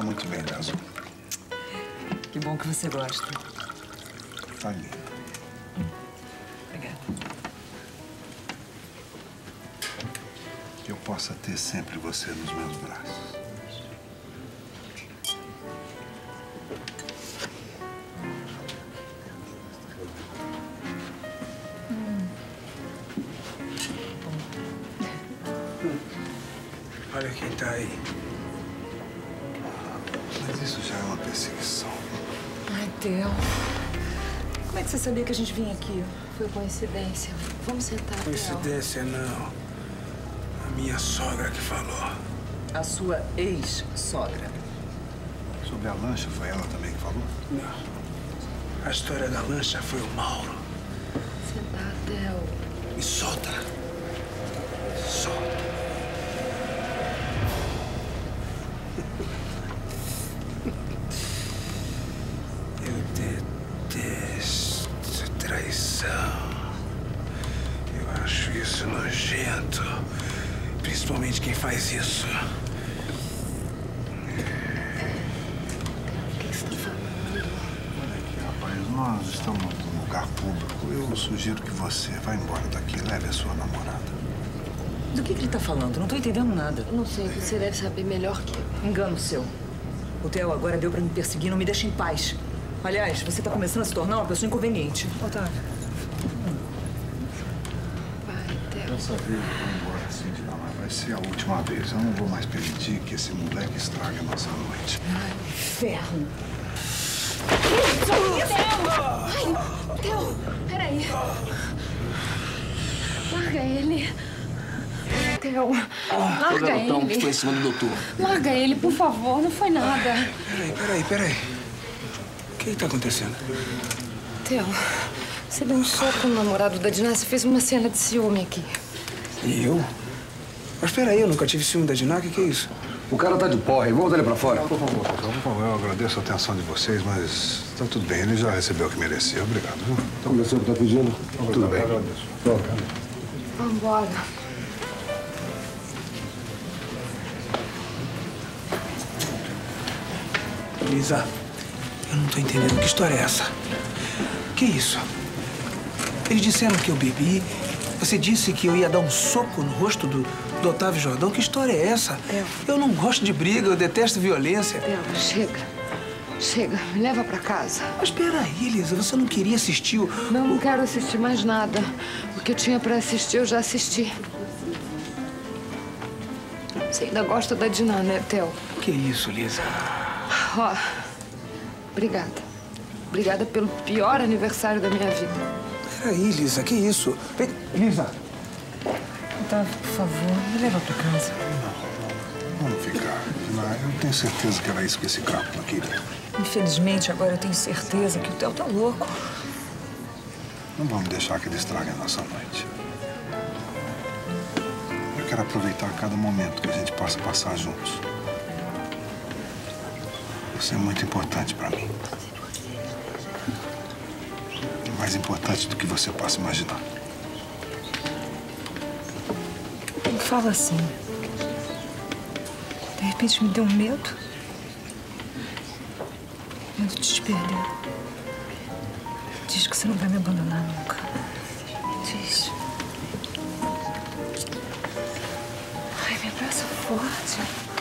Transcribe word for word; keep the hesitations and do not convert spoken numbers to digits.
muito bem de azul. Que bom que você gosta. Tá lindo. Obrigada. Que eu possa ter sempre você nos meus braços. Olha quem tá aí. Mas isso já é uma perseguição. Ai, Theo. Como é que você sabia que a gente vinha aqui? Foi coincidência. Vamos sentar, Theo. Coincidência, não. A minha sogra que falou. A sua ex-sogra. Sobre a lancha, foi ela também que falou? Não. A história da lancha foi o Mauro. Sentar, Theo. Me solta. Solta. Eu detesto traição. Eu acho isso nojento. Principalmente quem faz isso. O que você está falando? Olha aqui, rapaz, nós estamos num lugar público. Eu sugiro que você vá embora daqui e leve a sua namorada. Do que, que ele tá falando? Não tô entendendo nada. Eu não sei, você deve saber melhor que eu. Engano seu. O Theo agora deu pra me perseguir, não me deixa em paz. Aliás, você tá começando a se tornar uma pessoa inconveniente. Otávio. Vai, Theo. Dessa vez eu vou embora assim de lá, mas vai ser a última vez. Eu não vou mais permitir que esse moleque estrague a nossa noite. Ai, inferno. Ai, Theo, peraí. Larga ele. Theo, larga ele. O que foi em cima do doutor? Larga ele, por favor. Não foi nada. Peraí, peraí, peraí. O que está acontecendo? Theo, você deu um soco no namorado da Diná. Você fez uma cena de ciúme aqui. E eu? Mas peraí, eu nunca tive ciúme da Diná. O que, que é isso? O cara tá de porra, vamos botar ele pra fora. Por favor, por favor, eu agradeço a atenção de vocês, mas tá tudo bem. Ele já recebeu o que merecia. Obrigado, viu? Começou o que tá pedindo? Tudo bem. Agradeço. Vambora. Lisa, eu não tô entendendo. Que história é essa? Que isso? Eles disseram que eu bebi. Você disse que eu ia dar um soco no rosto do, do Otávio Jordão. Que história é essa? Theo. Eu não gosto de briga, eu detesto violência. Theo, chega. Chega, me leva pra casa. Mas peraí, Lisa, você não queria assistir o... Não, não o... quero assistir mais nada. O que eu tinha pra assistir, eu já assisti. Você ainda gosta da Diná, né, Theo? Que isso, Lisa? Ó, obrigada. Obrigada pelo pior aniversário da minha vida. Peraí, Lisa, que isso? Vem, Lisa. Otávio, por favor, me leva pra casa. Vamos ficar. Eu tenho certeza que era isso que esse crápula queria. Infelizmente, agora eu tenho certeza que o Theo tá louco. Não vamos deixar que ele estrague a nossa noite. Eu quero aproveitar cada momento que a gente possa passar juntos. Você é muito importante pra mim. Mais importante do que você possa imaginar. Não fala assim. De repente me deu um medo. Medo de te perder. Diz que você não vai me abandonar nunca. Diz. Ai, me abraça forte.